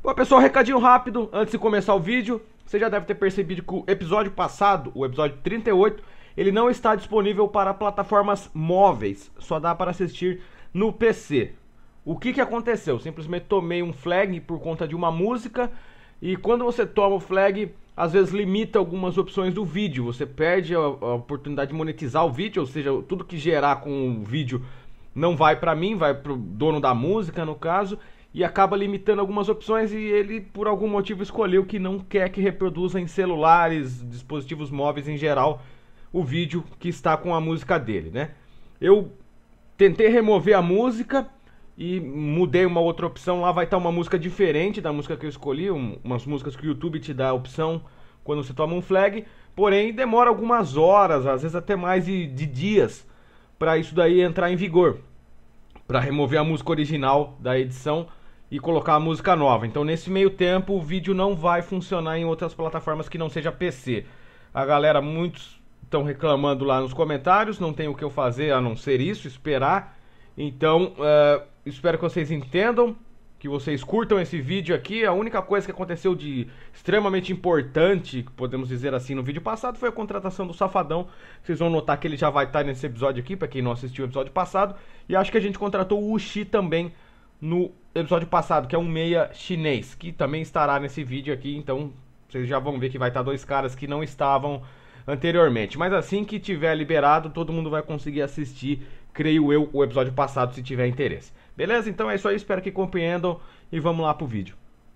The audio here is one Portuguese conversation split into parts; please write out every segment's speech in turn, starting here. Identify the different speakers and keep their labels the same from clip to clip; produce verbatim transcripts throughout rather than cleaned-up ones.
Speaker 1: Bom, pessoal, recadinho rápido antes de começar o vídeo. Você já deve ter percebido que o episódio passado, o episódio trinta e oito, ele não está disponível para plataformas móveis, só dá para assistir no P C. O que que aconteceu? Simplesmente tomei um flag por conta de uma música, e quando você toma o flag, às vezes limita algumas opções do vídeo. Você perde a, a oportunidade de monetizar o vídeo, ou seja, tudo que gerar com o vídeo não vai para mim, vai para o dono da música, no caso, e acaba limitando algumas opções, e ele, por algum motivo, escolheu que não quer que reproduza em celulares, dispositivos móveis em geral, o vídeo que está com a música dele, né? Eu tentei remover a música e mudei uma outra opção. Lá vai estar uma música diferente da música que eu escolhi, um, umas músicas que o YouTube te dá a opção quando você toma um flag, porém demora algumas horas, às vezes até mais de, de dias, para isso daí entrar em vigor, para remover a música original da edição e colocar a música nova. Então nesse meio tempo o vídeo não vai funcionar em outras plataformas que não seja P C. A galera, muitos estão reclamando lá nos comentários, não tem o que eu fazer a não ser isso, esperar. Então uh, espero que vocês entendam, que vocês curtam esse vídeo aqui. A única coisa que aconteceu de extremamente importante, podemos dizer assim, no vídeo passado foi a contratação do Safadão. Vocês vão notar que ele já vai estar nesse episódio aqui, para quem não assistiu o episódio passado. E acho que a gente contratou o Uchi também no episódio passado, que é um meia chinês, que também estará nesse vídeo aqui. Então vocês já vão ver que vai estar dois caras que não estavam anteriormente. Mas assim que tiver liberado, todo mundo vai conseguir assistir, creio eu, o episódio passado, se tiver interesse. Beleza? Então é isso aí, espero que compreendam e vamos lá pro vídeo.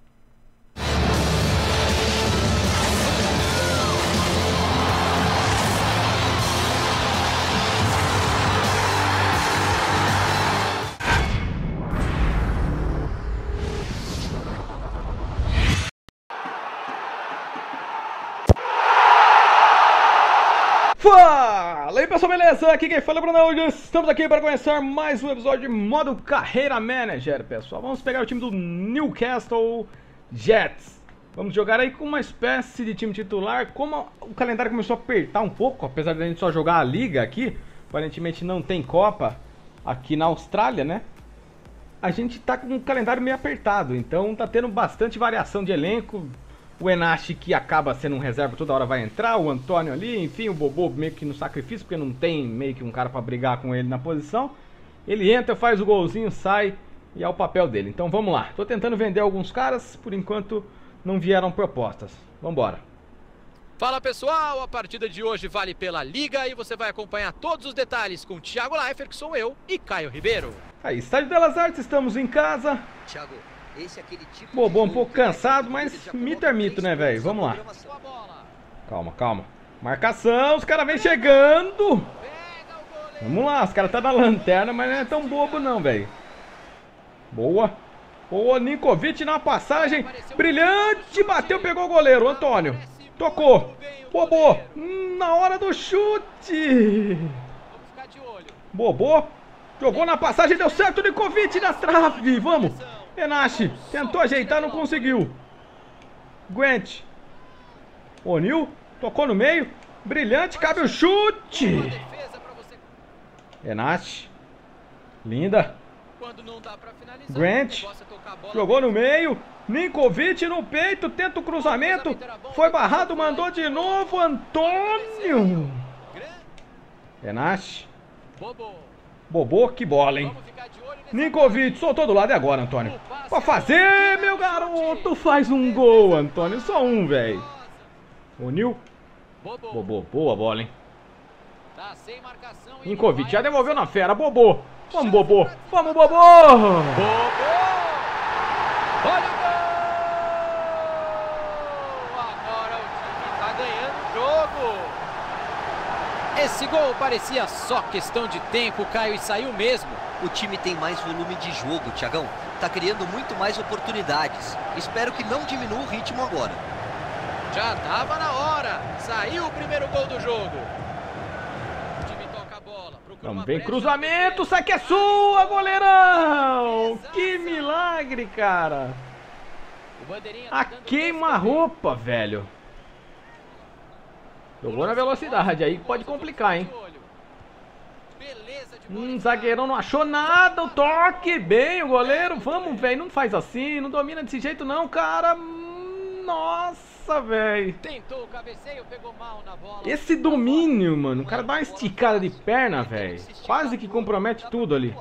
Speaker 1: Fala aí, pessoal, beleza? Aqui quem fala é o Bruno. Estamos aqui para começar mais um episódio de modo Carreira Manager, pessoal. Vamos pegar o time do Newcastle Jets. Vamos jogar aí com uma espécie de time titular. Como o calendário começou a apertar um pouco, apesar de a gente só jogar a Liga aqui, aparentemente não tem Copa aqui na Austrália, né? A gente tá com um calendário meio apertado, então tá tendo bastante variação de elenco. O Enashi, que acaba sendo um reserva, toda hora vai entrar. O Antônio ali, enfim, o Bobô meio que no sacrifício, porque não tem meio que um cara pra brigar com ele na posição. Ele entra, faz o golzinho, sai, e é o papel dele. Então vamos lá. Tô tentando vender alguns caras, por enquanto não vieram propostas. Vambora.
Speaker 2: Fala pessoal, a partida de hoje vale pela Liga e você vai acompanhar todos os detalhes com Thiago Leifert, que sou eu, e Caio Ribeiro.
Speaker 1: Aí, Estádio Belas Artes, estamos em casa.
Speaker 3: Thiago, esse é aquele tipo
Speaker 1: Bobô um pouco cansado, mas mito é mito, né, velho? Vamos lá. Calma, calma. Marcação, os caras vêm chegando. Vamos lá, os caras tá na lanterna, mas não é tão bobo não, velho. Boa. Boa, Ninkovic na passagem. Brilhante, bateu, pegou o goleiro, Antônio. Tocou. Bobô, na hora do chute. Bobô, jogou na passagem, deu certo, Ninkovic na trave, vamos. Enashi, tentou ajeitar, não conseguiu. Gwent. O'Neal, tocou no meio. Brilhante, cabe o chute. Enashi. Linda. Grant. Jogou no meio. Ninkovic no peito, tenta o cruzamento. Foi barrado, mandou de novo. Antônio. Enashi. Bobô, que bola, hein? Ninkovic, soltou do lado, e agora, Antônio? Pra fazer, meu garoto! Faz um gol, Antônio. Só um, velho. O'Neal. Bobô, boa bola, hein? Ninkovic já devolveu na fera. Bobô. Vamos, Bobô. Vamos, Bobô! Bobô!
Speaker 2: Olha o gol! Agora o time tá ganhando o jogo. Esse gol parecia só questão de tempo, Caio, e saiu mesmo.
Speaker 3: O time tem mais volume de jogo, Thiagão. Tá criando muito mais oportunidades. Espero que não diminua o ritmo agora.
Speaker 2: Já tava na hora. Saiu o primeiro gol do jogo. O time toca a bola.
Speaker 1: Vamos ver, cruzamento, sai que é sua, goleirão! Que milagre, cara! A queima-roupa, velho. Jogou na velocidade, aí pode complicar, hein? Hum, zagueirão não achou nada, o toque, bem o goleiro, vamos, velho, não faz assim, não domina desse jeito não, cara, nossa, velho.
Speaker 2: Tentou o cabeceio, pegou mal na bola.
Speaker 1: Esse domínio, mano, o cara dá uma esticada de perna, velho, quase que compromete tudo ali.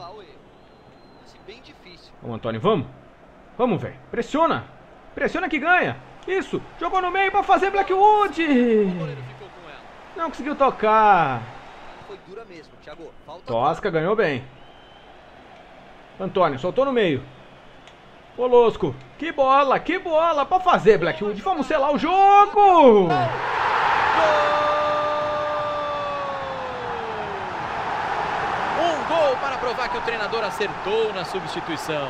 Speaker 1: Vamos, Antônio, vamos, vamos, velho, pressiona, pressiona que ganha, isso, jogou no meio pra fazer Blackwood, não conseguiu tocar.
Speaker 3: Foi dura mesmo, Thiago. Falta
Speaker 1: Tosca ganhou bem. Antônio soltou no meio. Polosco, que bola, que bola pra fazer Blackwood. Vamos selar o jogo.
Speaker 2: Um gol para provar que o treinador acertou na substituição.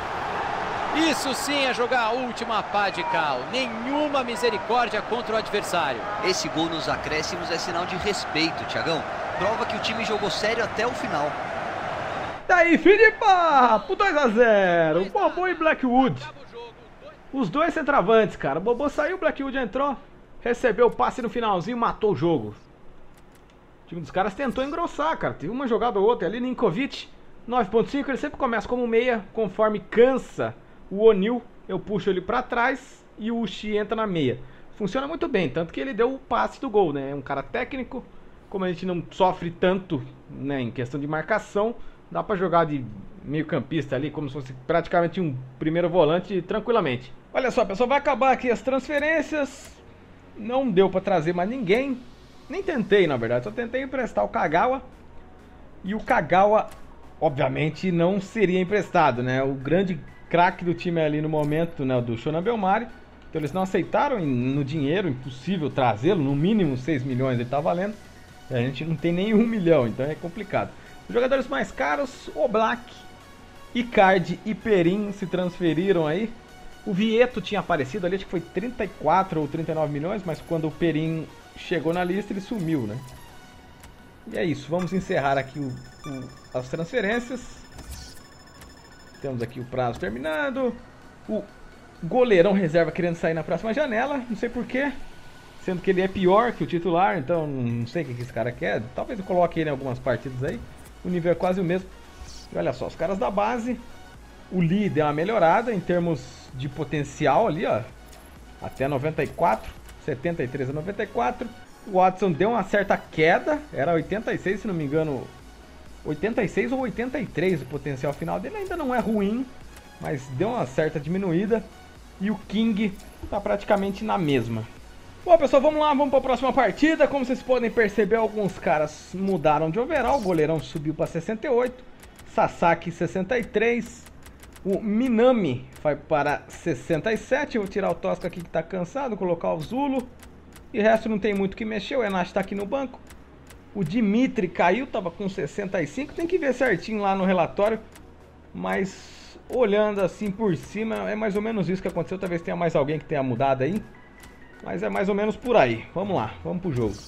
Speaker 2: Isso sim é jogar a última pá de cal. Nenhuma misericórdia contra o adversário.
Speaker 3: Esse gol nos acréscimos é sinal de respeito, Thiagão. Prova que o time jogou sério até o final.
Speaker 1: Daí, Filipa, pro dois a zero, Bobô e Blackwood. Os dois centroavantes, cara. Bobô saiu, Blackwood entrou. Recebeu o passe no finalzinho, matou o jogo. O time dos caras tentou engrossar, cara. Teve uma jogada ou outra ali, Ninkovic, nove ponto cinco. Ele sempre começa como meia, conforme cansa o O'Neal. Eu puxo ele pra trás e o Uchi entra na meia. Funciona muito bem, tanto que ele deu o passe do gol, né? É um cara técnico. Como a gente não sofre tanto, né, em questão de marcação, dá pra jogar de meio campista ali, como se fosse praticamente um primeiro volante, tranquilamente. Olha só, pessoal, vai acabar aqui as transferências. Não deu pra trazer mais ninguém. Nem tentei, na verdade, só tentei emprestar o Kagawa. E o Kagawa, obviamente, não seria emprestado, né? O grande craque do time ali no momento, né, do Shonan Bellmare. Então eles não aceitaram no dinheiro, impossível trazê-lo, no mínimo seis milhões ele tá valendo. A gente não tem nem um milhão, então é complicado. Os jogadores mais caros, Oblak, Icardi e Perin se transferiram aí. O Vieto tinha aparecido ali, acho que foi trinta e quatro ou trinta e nove milhões, mas quando o Perin chegou na lista ele sumiu, né? E é isso, vamos encerrar aqui o, o, as transferências. Temos aqui o prazo terminando. O goleirão reserva querendo sair na próxima janela, não sei porquê. Sendo que ele é pior que o titular, então não sei o que esse cara quer. Talvez eu coloque ele em algumas partidas aí. O nível é quase o mesmo. E olha só, os caras da base. O Lee deu uma melhorada em termos de potencial ali, ó. Até noventa e quatro, setenta e três a noventa e quatro. O Watson deu uma certa queda. Era oitenta e seis, se não me engano. oitenta e seis ou oitenta e três o potencial final dele. Ainda não é ruim, mas deu uma certa diminuída. E o King tá praticamente na mesma. Bom, pessoal, vamos lá, vamos para a próxima partida. Como vocês podem perceber, alguns caras mudaram de overall. O goleirão subiu para sessenta e oito, Sasaki sessenta e três, o Minami vai para sessenta e sete. Eu vou tirar o Tosca aqui que está cansado, colocar o Zulo. E o resto não tem muito o que mexer, o Enash está aqui no banco. O Dimitri caiu, estava com sessenta e cinco, tem que ver certinho lá no relatório. Mas olhando assim por cima, é mais ou menos isso que aconteceu. Talvez tenha mais alguém que tenha mudado aí. Mas é mais ou menos por aí. Vamos lá, vamos pro jogo.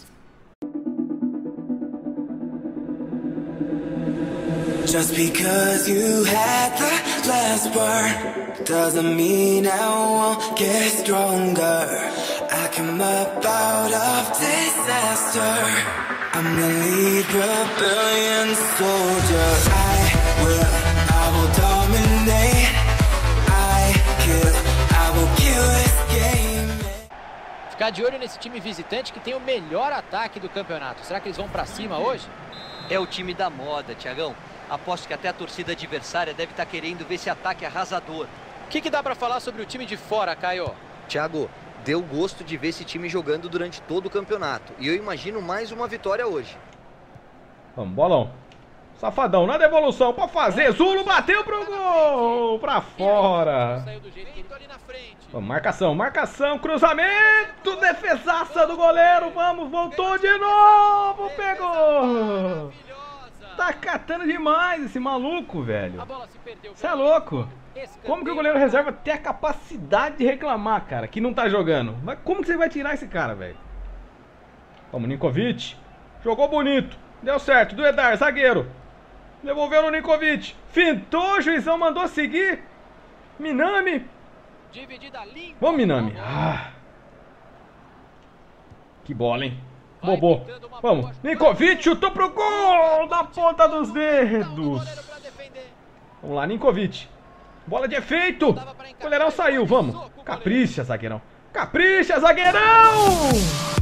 Speaker 1: Just because you had the last word doesn't mean I won't get stronger. I come up out of disaster. I'm the lead rebellion soldier. I will, I will dominate. I kill, I will kill this game.
Speaker 2: Ficar de olho nesse time visitante que tem o melhor ataque do campeonato. Será que eles vão pra cima hoje?
Speaker 3: É o time da moda, Thiagão. Aposto que até a torcida adversária deve estar querendo ver esse ataque arrasador.
Speaker 2: O que, que dá pra falar sobre o time de fora, Caio?
Speaker 3: Thiago, deu gosto de ver esse time jogando durante todo o campeonato. E eu imagino mais uma vitória hoje.
Speaker 1: Vamos, bolão. Safadão, na devolução pra fazer. Zulo bateu pro gol. Pra fora. Vamos, marcação, marcação, cruzamento, defesaça do goleiro. Vamos, voltou de novo. Pegou. Tá catando demais esse maluco, velho. Você é louco. Como que o goleiro reserva tem a capacidade de reclamar, cara, que não tá jogando? Mas como que você vai tirar esse cara, velho? Vamos, Ninkovic. Jogou bonito. Deu certo. Do Edar, zagueiro. Devolveu no Ninkovic. Fintou, o juizão mandou seguir. Minami. Vamos, Minami. Ah. Que bola, hein? Bobô. Vamos. Ninkovic chutou pro gol na ponta dos dedos. Vamos lá, Ninkovic. Bola de efeito. O goleirão saiu, vamos. Capricha, zagueirão. Capricha, zagueirão!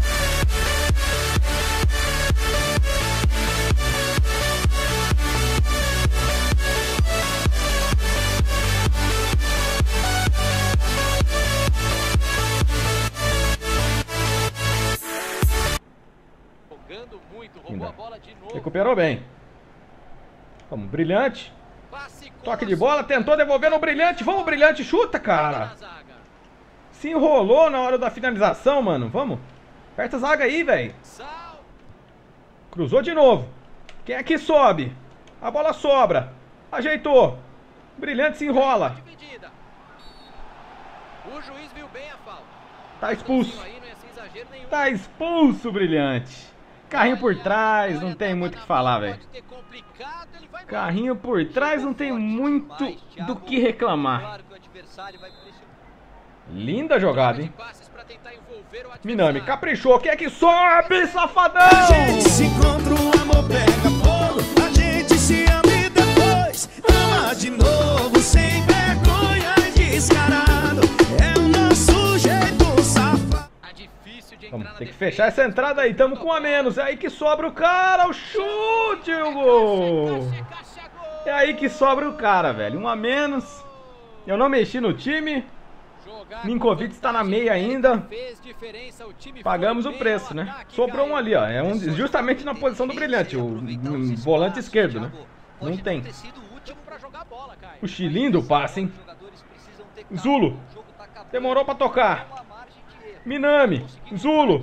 Speaker 1: Recuperou bem. Vamos, Brilhante. Toque de bola, tentou devolver no Brilhante. Vamos, Brilhante, chuta, cara. Se enrolou na hora da finalização, mano. Vamos. Aperta a zaga aí, velho. Cruzou de novo. Quem é que sobe? A bola sobra. Ajeitou. Brilhante se enrola. Tá expulso. Tá expulso, Brilhante. Carrinho por trás, não tem muito o que falar, velho. Carrinho por trás, não tem muito do que reclamar. Linda jogada, hein? Minami caprichou, quem é que sobe, safadão?
Speaker 4: A gente se encontra, o amor pega fogo. A gente se ama e depois ama de novo, sem vergonha e descarado. É o nosso jeito safado.
Speaker 1: Vamos ter que fechar essa entrada aí, tamo com um a menos. É aí que sobra o cara, o chute, o gol. É aí que sobra o cara, velho. Um a menos. Eu não mexi no time. Ninkovic está na meia ainda. Pagamos o preço, né? Sobrou um ali, ó. É um, justamente na posição do Brilhante, o um, volante esquerdo, né? Não tem. O lindo passe, hein? Zulo. Demorou pra tocar. Minami, Zulo,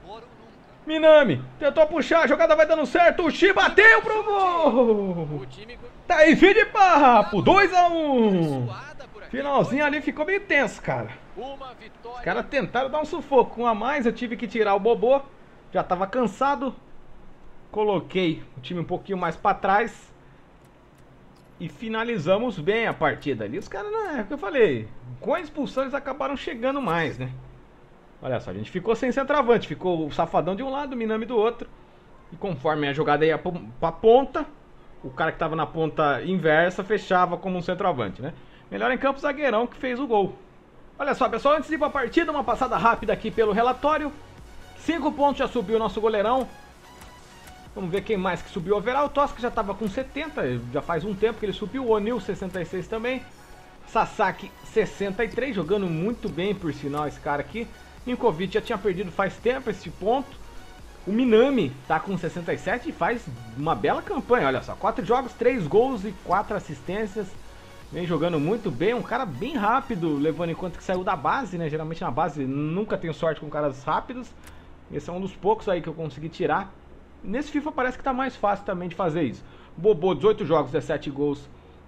Speaker 1: Minami, tentou puxar, a jogada vai dando certo, o Xi bateu pro gol. Tá aí, fim de papo, dois a um. Finalzinho ali ficou meio tenso, cara. Os caras tentaram dar um sufoco, com um a mais eu tive que tirar o Bobô, já tava cansado. Coloquei o time um pouquinho mais pra trás e finalizamos bem a partida ali. Os caras, não é o que eu falei, com a expulsão eles acabaram chegando mais, né? Olha só, a gente ficou sem centroavante, ficou o Safadão de um lado, o Minami do outro. E conforme a jogada ia pra ponta, o cara que tava na ponta inversa fechava como um centroavante, né? Melhor em campo, o zagueirão que fez o gol. Olha só, pessoal, antes de ir pra partida, uma passada rápida aqui pelo relatório. Cinco pontos já subiu o nosso goleirão. Vamos ver quem mais que subiu o overall. O Tosca já tava com setenta, já faz um tempo que ele subiu. O Onil, sessenta e seis também. Sasaki, sessenta e três, jogando muito bem, por sinal, esse cara aqui. Ninkovic já tinha perdido faz tempo esse ponto. O Minami tá com sessenta e sete e faz uma bela campanha, olha só. quatro jogos, três gols e quatro assistências. Vem jogando muito bem, um cara bem rápido, levando em conta que saiu da base, né? Geralmente na base nunca tenho sorte com caras rápidos. Esse é um dos poucos aí que eu consegui tirar. Nesse FIFA parece que tá mais fácil também de fazer isso. Bobô, dezoito jogos, dezessete gols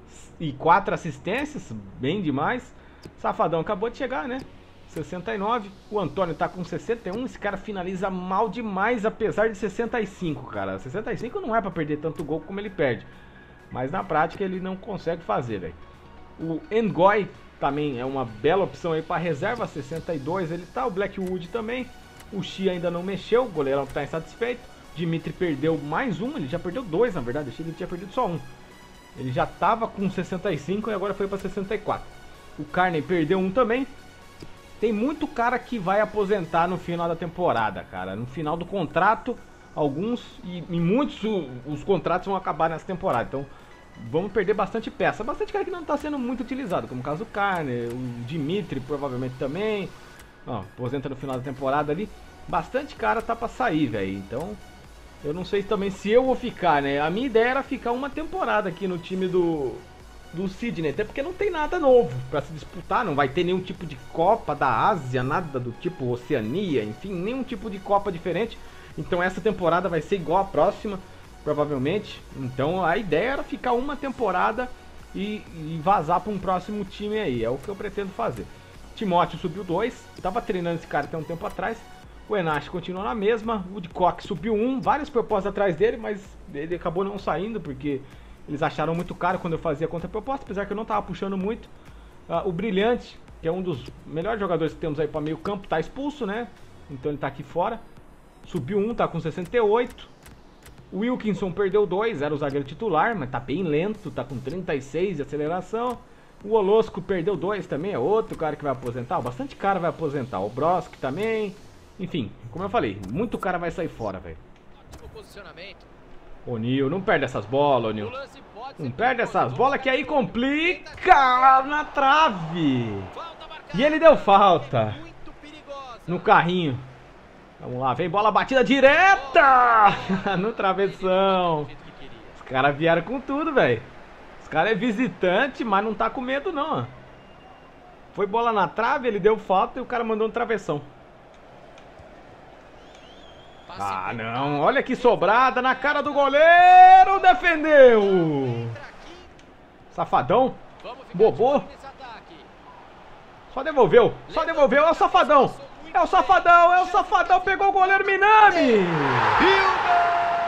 Speaker 1: e quatro assistências, bem demais. Safadão acabou de chegar, né? sessenta e nove, o Antônio tá com sessenta e um, esse cara finaliza mal demais, apesar de sessenta e cinco, cara. sessenta e cinco não é pra perder tanto gol como ele perde, mas na prática ele não consegue fazer, velho. O Ngoy também é uma bela opção aí pra reserva, sessenta e dois ele tá, o Blackwood também. O Xi ainda não mexeu, o goleirão tá insatisfeito. Dimitri perdeu mais um, ele já perdeu dois na verdade, achei que ele tinha perdido só um. Ele já tava com sessenta e cinco e agora foi pra sessenta e quatro. O Carney perdeu um também. Tem muito cara que vai aposentar no final da temporada, cara. No final do contrato, alguns e, e muitos o, os contratos vão acabar nessa temporada. Então, vamos perder bastante peça. Bastante cara que não está sendo muito utilizado, como o caso do Carne, o Dimitri provavelmente também. Ó, aposenta no final da temporada ali. Bastante cara tá para sair, velho. Então, eu não sei também se eu vou ficar, né? A minha ideia era ficar uma temporada aqui no time do... do Sydney, até porque não tem nada novo para se disputar, não vai ter nenhum tipo de Copa da Ásia, nada do tipo Oceania, enfim, nenhum tipo de Copa diferente. Então essa temporada vai ser igual à próxima, provavelmente. Então a ideia era ficar uma temporada e, e vazar para um próximo time aí, é o que eu pretendo fazer. Timóteo subiu dois, estava treinando esse cara até um tempo atrás. O Enache continua na mesma, o Woodcock subiu um, várias propostas atrás dele, mas ele acabou não saindo porque eles acharam muito caro quando eu fazia contraproposta, apesar que eu não tava puxando muito. Uh, o Brilhante, que é um dos melhores jogadores que temos aí para meio campo, tá expulso, né? Então ele tá aqui fora. Subiu um, tá com sessenta e oito. O Wilkinson perdeu dois, era o zagueiro titular, mas tá bem lento, tá com trinta e seis de aceleração. O Olosco perdeu dois também, é outro cara que vai aposentar. Bastante cara vai aposentar. O Brosk também. Enfim, como eu falei, muito cara vai sair fora, velho. Ô Nil, não perde essas bolas, ô Nil. Não perde essas bolas que aí complica na trave. E ele deu falta no carrinho. Vamos lá, vem bola batida direta no travessão. Os caras vieram com tudo, velho. Os caras é visitante, mas não tá com medo não, ó. Foi bola na trave, ele deu falta e o cara mandou um travessão. Ah, não. Olha que sobrada na cara do goleiro. Defendeu. Safadão. Bobô. Só devolveu. Só devolveu. É o Safadão. É o Safadão. É o Safadão. Pegou o goleiro Minami.
Speaker 2: E o gol!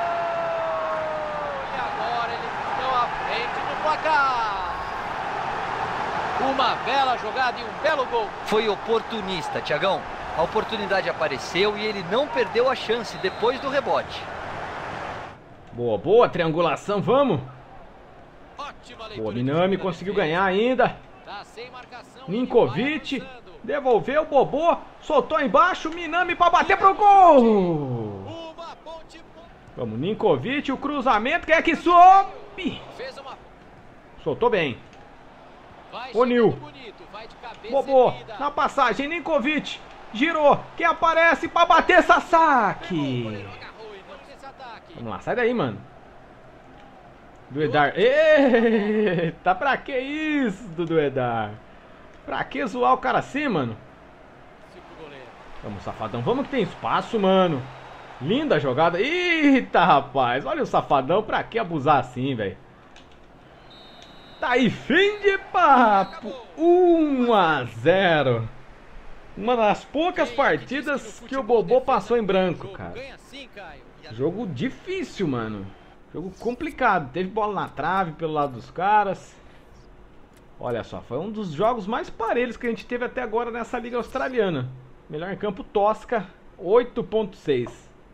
Speaker 2: E agora eles estão à frente no placar. Uma bela jogada e um belo gol.
Speaker 3: Foi oportunista, Thiagão. A oportunidade apareceu e ele não perdeu a chance depois do rebote.
Speaker 1: Boa, boa, triangulação, vamos. Boa, Minami conseguiu ganhar ainda. Ninkovic, devolveu, Bobô, soltou embaixo, Minami para bater pro gol. Vamos, Ninkovic, o cruzamento, quem é que sobe? Soltou bem. O Nil. Bobô, na passagem, Ninkovic. Girou, quem aparece pra bater Sasaki? Vamos lá, sai daí, mano. Duedar. Eita, pra que isso, Duedar? Pra que zoar o cara assim, mano? Vamos, Safadão, vamos que tem espaço, mano. Linda jogada. Eita, rapaz, olha o Safadão, pra que abusar assim, velho? Tá aí, fim de papo. um a zero. Uma das poucas partidas que o Bobô passou em branco, cara. Jogo difícil, mano. Jogo complicado. Teve bola na trave pelo lado dos caras. Olha só, foi um dos jogos mais parelhos que a gente teve até agora nessa liga australiana. Melhor em campo, Tosca, oito ponto seis.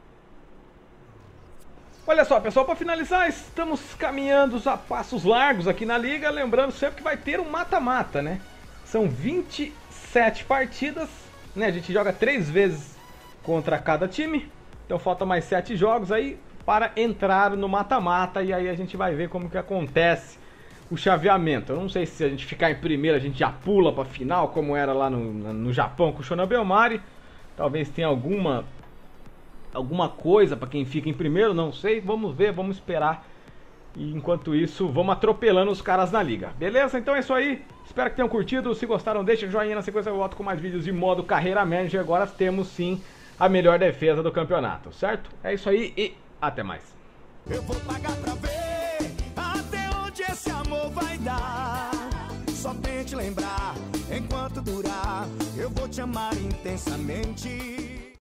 Speaker 1: Olha só, pessoal, para finalizar, estamos caminhando a passos largos aqui na liga. Lembrando sempre que vai ter um mata-mata, né? São vinte e sete partidas, né? A gente joga três vezes contra cada time. Então falta mais sete jogos aí para entrar no mata-mata. E aí a gente vai ver como que acontece o chaveamento. Eu não sei se a gente ficar em primeiro, a gente já pula para final, como era lá no, no Japão com o Shonan Bellmare. Talvez tenha alguma, alguma coisa para quem fica em primeiro, não sei. Vamos ver, vamos esperar. E enquanto isso, vamos atropelando os caras na liga. Beleza? Então é isso aí. Espero que tenham curtido. Se gostaram, deixa o joinha. Na sequência eu volto com mais vídeos de modo Carreira Manager. Agora temos sim a melhor defesa do campeonato, certo? É isso aí e até mais.
Speaker 4: Eu vou pagar pra ver até onde esse amor vai dar. Só tente lembrar, enquanto durar, eu vou te amar intensamente.